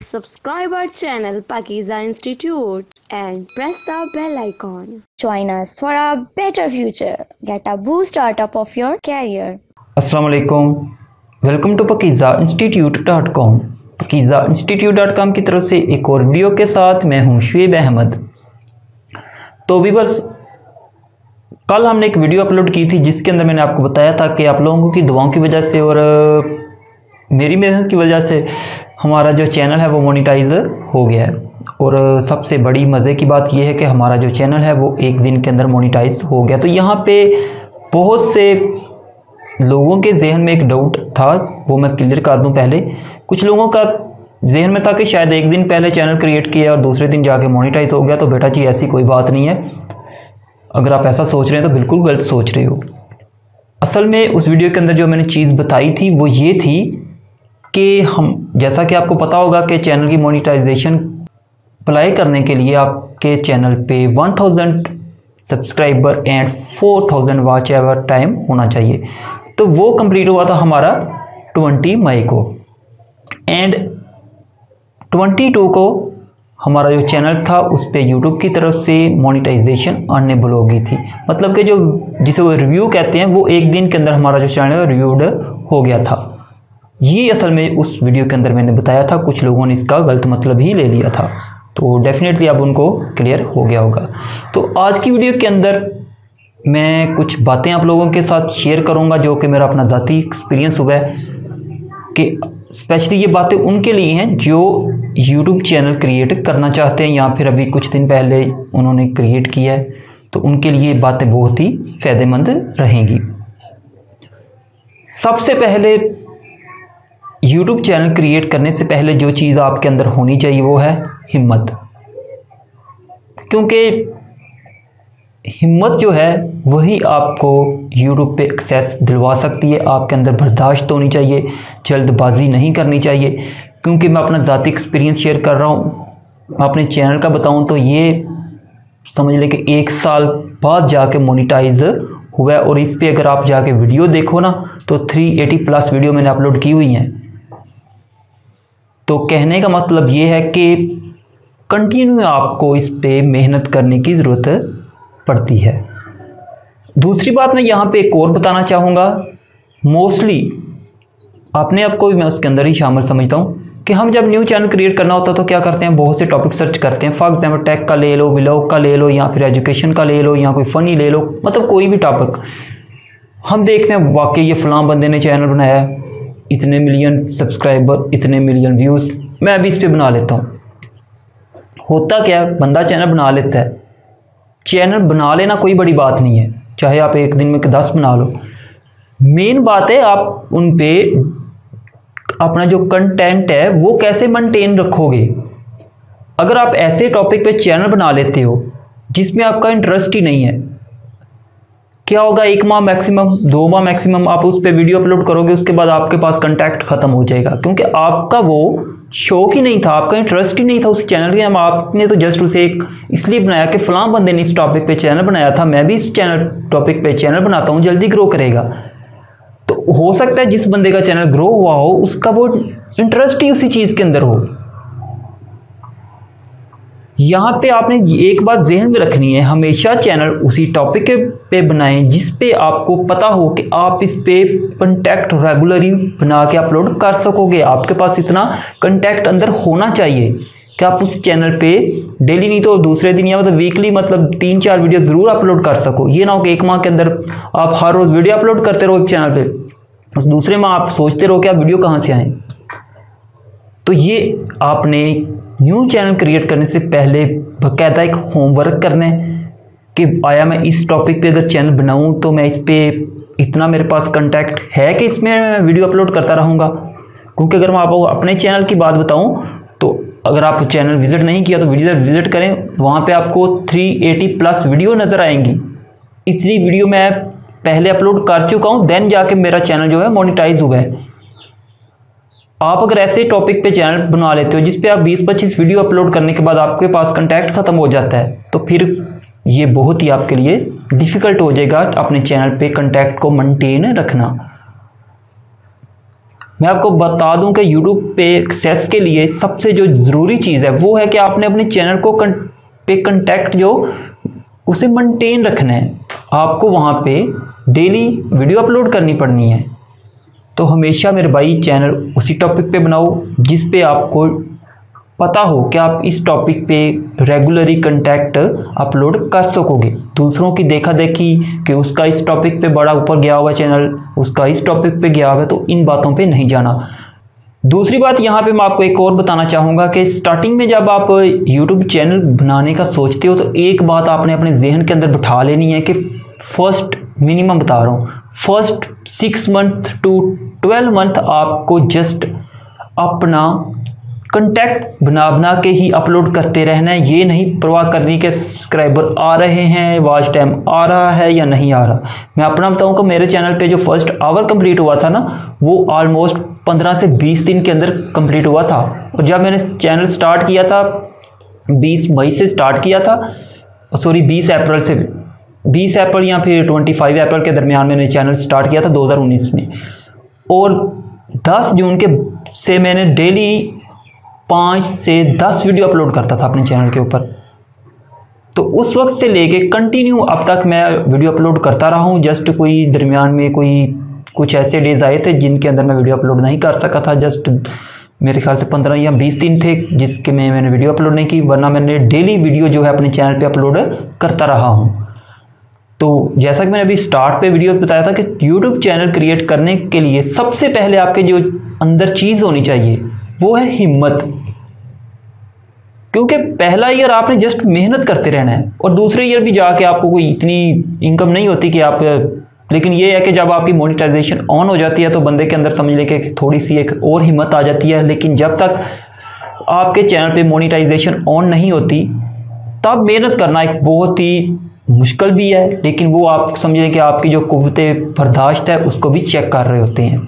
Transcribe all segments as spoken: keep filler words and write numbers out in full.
Subscribe our channel Pakiza Institute and press the bell icon. Join us for a better future. Get a boost startup of your career. अस्सलाम वालेकुम, welcome to Pakeezah institute dot com. Pakeezah institute dot com की तरफ से एक और video के साथ मैं हूं शुएब अहमद। तो भी बस कल हमने एक वीडियो अपलोड की थी जिसके अंदर मैंने आपको बताया था कि आप लोगों की दुआओं की वजह से और मेरी मेहनत की वजह से हमारा जो चैनल है वो मोनेटाइज हो गया है। और सबसे बड़ी मज़े की बात यह है कि हमारा जो चैनल है वो एक दिन के अंदर मोनेटाइज हो गया। तो यहाँ पे बहुत से लोगों के जहन में एक डाउट था, वो मैं क्लियर कर दूं। पहले कुछ लोगों का जहन में था कि शायद एक दिन पहले चैनल क्रिएट किया और दूसरे दिन जाके मोनेटाइज हो गया। तो बेटा जी ऐसी कोई बात नहीं है। अगर आप ऐसा सोच रहे हैं तो बिल्कुल गलत सोच रहे हो। असल में उस वीडियो के अंदर जो मैंने चीज़ बताई थी वो ये थी कि हम, जैसा कि आपको पता होगा कि चैनल की मोनेटाइजेशन अप्लाई करने के लिए आपके चैनल पे one thousand subscriber and four thousand watch ever time होना चाहिए। तो वो कंप्लीट हुआ था हमारा ट्वेंटी मई को एंड ट्वेंटी टू को हमारा जो चैनल था उस पर यूट्यूब की तरफ से मोनेटाइजेशन अनेबल हो गई थी। मतलब कि जो जिसे वो रिव्यू कहते हैं वो एक दिन के अंदर हमारा जो चैनल है रिव्यूड हो गया था। ये असल में उस वीडियो के अंदर मैंने बताया था, कुछ लोगों ने इसका गलत मतलब ही ले लिया था। तो डेफिनेटली अब उनको क्लियर हो गया होगा। तो आज की वीडियो के अंदर मैं कुछ बातें आप लोगों के साथ शेयर करूंगा जो कि मेरा अपना ज़ाती एक्सपीरियंस हुआ है कि स्पेशली ये बातें उनके लिए हैं जो यूट्यूब चैनल क्रिएट करना चाहते हैं या फिर अभी कुछ दिन पहले उन्होंने क्रिएट किया है। तो उनके लिए बातें बहुत ही फ़ायदेमंद रहेंगी। सबसे पहले यूट्यूब चैनल क्रिएट करने से पहले जो चीज़ आपके अंदर होनी चाहिए वो है हिम्मत। क्योंकि हिम्मत जो है वही आपको यूट्यूब पे एक्सेस दिलवा सकती है। आपके अंदर बर्दाश्त होनी चाहिए, जल्दबाजी नहीं करनी चाहिए। क्योंकि मैं अपना ज़ाती एक्सपीरियंस शेयर कर रहा हूँ। अपने चैनल का बताऊँ तो ये समझ लें कि एक साल बाद जाके मोनेटाइज हुआ है। और इस पर अगर आप जाके वीडियो देखो ना तो थ्री एटी प्लस वीडियो मैंने अपलोड की हुई हैं। तो कहने का मतलब ये है कि कंटिन्यू आपको इस पे मेहनत करने की ज़रूरत पड़ती है। दूसरी बात मैं यहाँ पे एक और बताना चाहूँगा, मोस्टली अपने आप को भी मैं उसके अंदर ही शामिल समझता हूँ कि हम जब न्यू चैनल क्रिएट करना होता है तो क्या करते हैं, बहुत से टॉपिक सर्च करते हैं। फॉर एग्जाम्पल टेक का ले लो, व्लॉग का ले लो, या फिर एजुकेशन का ले लो, या कोई फ़नी ले लो, मतलब कोई भी टॉपिक हम देखते हैं वाकई ये फ़लाँ बंदे ने चैनल बनाया है, इतने मिलियन सब्सक्राइबर, इतने मिलियन व्यूज़, मैं अभी इस पर बना लेता हूँ। होता क्या है, बंदा चैनल बना लेता है। चैनल बना लेना कोई बड़ी बात नहीं है, चाहे आप एक दिन में दस बना लो। मेन बात है आप उन पे अपना जो कंटेंट है वो कैसे मेंटेन रखोगे। अगर आप ऐसे टॉपिक पे चैनल बना लेते हो जिसमें आपका इंटरेस्ट ही नहीं है, क्या होगा, एक माह मैक्सिमम, दो माह मैक्सिमम आप उस पर वीडियो अपलोड करोगे, उसके बाद आपके पास कंटेंट ख़त्म हो जाएगा। क्योंकि आपका वो शौक ही नहीं था, आपका इंटरेस्ट ही नहीं था उस चैनल के। हम आपने तो जस्ट उसे एक इसलिए बनाया कि फ़लाँ बंदे ने इस टॉपिक पे चैनल बनाया था, मैं भी इस चैनल टॉपिक पे चैनल बनाता हूँ, जल्दी ग्रो करेगा। तो हो सकता है जिस बंदे का चैनल ग्रो हुआ हो उसका वो इंटरेस्ट ही उसी चीज़ के अंदर हो। यहाँ पे आपने एक बात जहन में रखनी है, हमेशा चैनल उसी टॉपिक पे बनाएं जिस पे आपको पता हो कि आप इस पे कंटेंट रेगुलरली बना के अपलोड कर सकोगे। आपके पास इतना कंटेंट अंदर होना चाहिए कि आप उस चैनल पे डेली नहीं तो दूसरे दिन या मतलब वीकली मतलब तीन चार वीडियो ज़रूर अपलोड कर सको। ये ना हो कि एक माह के अंदर आप हर रोज़ वीडियो अपलोड करते रहो एक चैनल पे, उस दूसरे माह आप सोचते रहो कि आप वीडियो कहाँ से आए। तो ये आपने न्यू चैनल क्रिएट करने से पहले बाकायदा एक होमवर्क करना है कि आया मैं इस टॉपिक पे अगर चैनल बनाऊं तो मैं इस पे इतना मेरे पास कंटेंट है कि इसमें मैं वीडियो अपलोड करता रहूँगा। क्योंकि अगर मैं आपको अपने चैनल की बात बताऊं तो अगर आप चैनल विज़िट नहीं किया तो वीडियो विज़िट करें, वहाँ पे आपको थ्री एटी प्लस वीडियो नज़र आएंगी। इतनी वीडियो मैं पहले अपलोड कर चुका हूँ, देन जाके मेरा चैनल जो है मोनेटाइज हुआ है। आप अगर ऐसे टॉपिक पे चैनल बना लेते हो जिस पे आप बीस पच्चीस वीडियो अपलोड करने के बाद आपके पास कंटेंट ख़त्म हो जाता है, तो फिर ये बहुत ही आपके लिए डिफ़िकल्ट हो जाएगा अपने चैनल पे कंटेंट को मेंटेन रखना। मैं आपको बता दूं कि यूट्यूब पे एक्सेस के लिए सबसे जो ज़रूरी चीज़ है वो है कि आपने अपने चैनल को कं, पे कंटेक्ट जो उसे मेंटेन रखना है। आपको वहाँ पे डेली वीडियो अपलोड करनी पड़नी है। तो हमेशा मेरे भाई चैनल उसी टॉपिक पे बनाओ जिस पे आपको पता हो कि आप इस टॉपिक पे रेगुलरली कंटेंट अपलोड कर सकोगे। दूसरों की देखा देखी कि उसका इस टॉपिक पे बड़ा ऊपर गया हुआ चैनल, उसका इस टॉपिक पे गया हुआ है, तो इन बातों पे नहीं जाना। दूसरी बात यहाँ पे मैं आपको एक और बताना चाहूँगा कि स्टार्टिंग में जब आप यूट्यूब चैनल बनाने का सोचते हो तो एक बात आपने अपने जहन के अंदर बिठा लेनी है कि फर्स्ट मिनिमम बता रहा हूँ, first six month to twelve month आपको जस्ट अपना कंटेंट बना बना के ही अपलोड करते रहना है। ये नहीं परवाह करनी कि सब्सक्राइबर आ रहे हैं, वॉच टाइम आ रहा है या नहीं आ रहा। मैं अपना बताऊं कि मेरे चैनल पे जो फर्स्ट आवर कंप्लीट हुआ था ना, वो ऑलमोस्ट पंद्रह से बीस दिन के अंदर कंप्लीट हुआ था। और जब मैंने चैनल स्टार्ट किया था बीस मई से स्टार्ट किया था, सॉरी बीस अप्रैल से, बीस अप्रैल या फिर पच्चीस अप्रैल के दरमियान मैंने चैनल स्टार्ट किया था दो हज़ार उन्नीस में। और दस जून के से मैंने डेली पाँच से दस वीडियो अपलोड करता था अपने चैनल के ऊपर। तो उस वक्त से लेके कंटिन्यू अब तक मैं वीडियो अपलोड करता रहा हूँ। जस्ट कोई दरमियान में कोई कुछ ऐसे डेज आए थे जिनके अंदर मैं वीडियो अपलोड नहीं कर सका था। जस्ट मेरे ख्याल से पंद्रह या बीस दिन थे जिसके में मैंने वीडियो अपलोड नहीं की, वरना मैंने डेली वीडियो जो है अपने चैनल पे अपलोड करता रहा हूँ। तो जैसा कि मैंने अभी स्टार्ट पे वीडियो बताया था कि यूट्यूब चैनल क्रिएट करने के लिए सबसे पहले आपके जो अंदर चीज़ होनी चाहिए वो है हिम्मत। क्योंकि पहला ईयर आपने जस्ट मेहनत करते रहना है और दूसरे ईयर भी जाके आपको कोई इतनी इनकम नहीं होती कि आप, लेकिन ये है कि जब आपकी मोनेटाइजेशन ऑन हो जाती है तो बंदे के अंदर समझ ले कि थोड़ी सी एक और हिम्मत आ जाती है। लेकिन जब तक आपके चैनल पे मोनेटाइजेशन ऑन नहीं होती तब मेहनत करना एक बहुत ही मुश्किल भी है, लेकिन वो आप समझ लें कि आपकी जो कुव्वते बर्दाश्त है उसको भी चेक कर रहे होते हैं।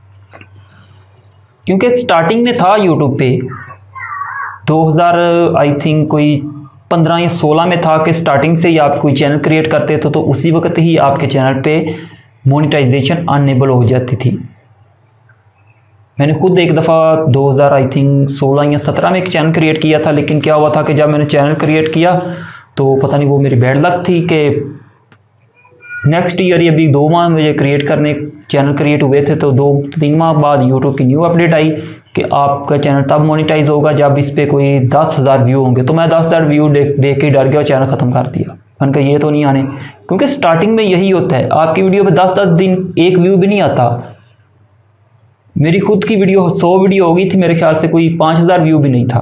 क्योंकि स्टार्टिंग में था यूट्यूब पे दो हज़ार आई थिंक कोई पंद्रह या सोलह में था कि स्टार्टिंग से ही आप कोई चैनल क्रिएट करते थे तो उसी वक्त ही आपके चैनल पे मोनेटाइजेशन अनेबल हो जाती थी। मैंने खुद एक दफ़ा दो हज़ार आई थिंक सोलह या सत्रह में एक चैनल क्रिएट किया था, लेकिन क्या हुआ था कि जब मैंने चैनल क्रिएट किया तो पता नहीं वो मेरी बैड लक थी कि नेक्स्ट ईयर ये अभी दो माह मुझे क्रिएट करने चैनल क्रिएट हुए थे, तो दो तीन माह बाद यूट्यूब की न्यू अपडेट आई कि आपका चैनल तब मोनेटाइज होगा जब इस पर कोई दस हज़ार व्यू होंगे। तो मैं दस हज़ार व्यू देख देख के डर गया और चैनल ख़त्म कर दिया। मैंने कहा ये तो नहीं आने, क्योंकि स्टार्टिंग में यही होता है, आपकी वीडियो पे दस दस दिन एक व्यू भी नहीं आता। मेरी खुद की वीडियो सौ वीडियो हो गई थी, मेरे ख्याल से कोई पाँच हज़ार व्यू भी नहीं था,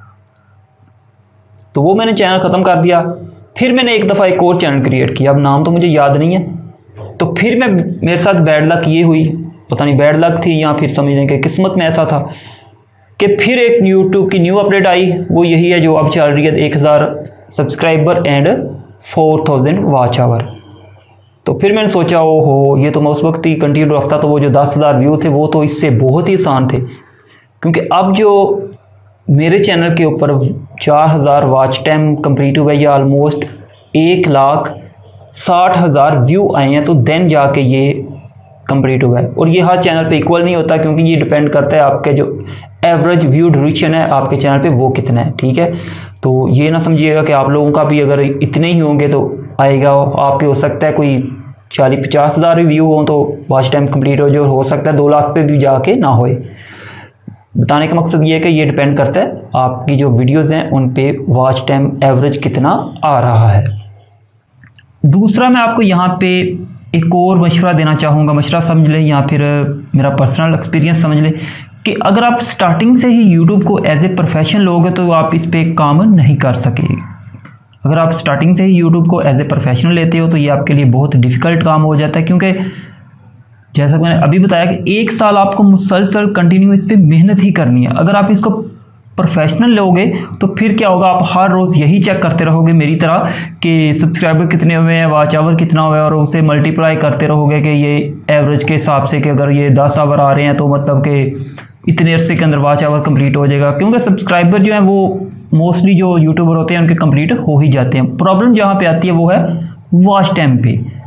तो वो मैंने चैनल ख़त्म कर दिया। फिर मैंने एक दफ़ा एक और चैनल क्रिएट किया, अब नाम तो मुझे याद नहीं है। तो फिर मैं मेरे साथ बैड लक ये हुई, पता नहीं बैड लक थी या फिर समझ लें कि किस्मत में ऐसा था कि फिर एक यूट्यूब की न्यू अपडेट आई, वो यही है जो अब चल रही है, एक हज़ार subscriber and four thousand watch hour. तो फिर मैंने सोचा ओ हो ये तो मैं उस वक्त ही कंटिन्यू रखता, तो वो जो दस हज़ार व्यू थे वो तो इससे बहुत ही आसान थे। क्योंकि अब जो मेरे चैनल के ऊपर चार हज़ार वॉच टाइम कंप्लीट हुआ है या ऑलमोस्ट एक लाख साठ हज़ार व्यू आए हैं, तो देन जाके ये कंप्लीट हुआ है। और ये हर चैनल पे इक्वल नहीं होता, क्योंकि ये डिपेंड करता है आपके जो एवरेज व्यू ड्यूरेशन है आपके चैनल पे वो कितना है, ठीक है। तो ये ना समझिएगा कि आप लोगों का भी अगर इतने ही होंगे तो आएगा, आपके हो सकता है कोई चालीस पचास हज़ार व्यू हो तो वॉच टाइम कंप्लीट हो, जो हो सकता है दो लाख पे भी जाके ना होए। बताने का मकसद ये है कि ये डिपेंड करता है आपकी जो वीडियोज़ हैं उन पे वॉच टाइम एवरेज कितना आ रहा है। दूसरा मैं आपको यहाँ पे एक और मशवरा देना चाहूँगा, मशवरा समझ लें या फिर मेरा पर्सनल एक्सपीरियंस समझ लें, कि अगर आप स्टार्टिंग से ही यूट्यूब को एज ए प्रोफेशन लोगे तो आप इस पर काम नहीं कर सके। अगर आप स्टार्टिंग से ही यूट्यूब को एज ए प्रोफेशनल लेते हो तो ये आपके लिए बहुत डिफ़िकल्ट काम हो जाता है, क्योंकि जैसा मैंने अभी बताया कि एक साल आपको मुसलसल कंटिन्यू इस पर मेहनत ही करनी है। अगर आप इसको प्रोफेशनल लोगे तो फिर क्या होगा, आप हर रोज़ यही चेक करते रहोगे मेरी तरह कि सब्सक्राइबर कितने हुए हैं, वॉच आवर कितना हुआ है, और उसे मल्टीप्लाई करते रहोगे कि ये एवरेज के हिसाब से कि अगर ये दस आवर आ रहे हैं तो मतलब कि इतने अरसे के अंदर वॉच आवर कंप्लीट हो जाएगा। क्योंकि सब्सक्राइबर जो है वो मोस्टली जो यूट्यूबर होते हैं उनके कंप्लीट हो ही जाते हैं। प्रॉब्लम जहाँ पे आती है वो है वॉच टाइम पे।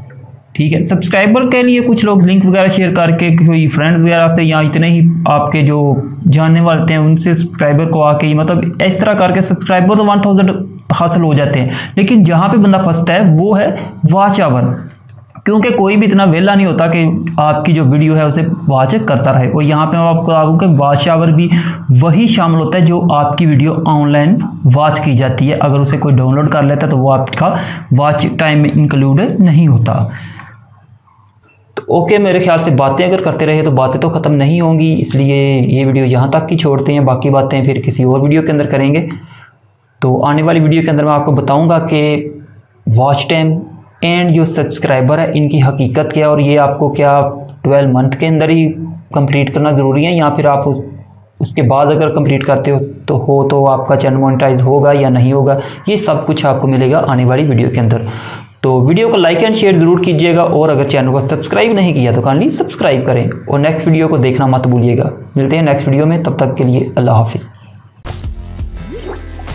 ठीक है। सब्सक्राइबर के लिए कुछ लोग लिंक वगैरह शेयर करके कोई फ्रेंड वगैरह से या इतने ही आपके जो जानने वाले हैं उनसे सब्सक्राइबर को आके मतलब इस तरह करके सब्सक्राइबर तो वन थाउजेंड हासिल हो जाते हैं, लेकिन जहाँ पे बंदा फंसता है वो है वॉच आवर, क्योंकि कोई भी इतना वेला नहीं होता कि आपकी जो वीडियो है उसे वॉच करता रहे। और यहाँ पे मैं आपको बताऊँ कि वॉच आवर भी वही शामिल होता है जो आपकी वीडियो ऑनलाइन वॉच की जाती है। अगर उसे कोई डाउनलोड कर लेता है तो वो आपका वॉच टाइम में इंक्लूड नहीं होता। तो ओके, मेरे ख्याल से बातें अगर करते रहे तो बातें तो ख़त्म नहीं होंगी, इसलिए ये वीडियो यहाँ तक ही छोड़ते हैं, बाकी बातें फिर किसी और वीडियो के अंदर करेंगे। तो आने वाली वीडियो के अंदर मैं आपको बताऊँगा कि वॉच टाइम एंड जो सब्सक्राइबर है इनकी हकीकत क्या है, और ये आपको क्या ट्वेल्व मंथ के अंदर ही कंप्लीट करना ज़रूरी है या फिर आप उस, उसके बाद अगर कंप्लीट करते हो तो हो तो आपका चैनल मोनेटाइज होगा या नहीं होगा, ये सब कुछ आपको मिलेगा आने वाली वीडियो के अंदर। तो वीडियो को लाइक एंड शेयर ज़रूर कीजिएगा, और अगर चैनल को सब्सक्राइब नहीं किया तो काइंडली सब्सक्राइब करें, और नेक्स्ट वीडियो को देखना मत भूलिएगा। मिलते हैं नेक्स्ट वीडियो में, तब तक के लिए अल्लाह हाफिज़।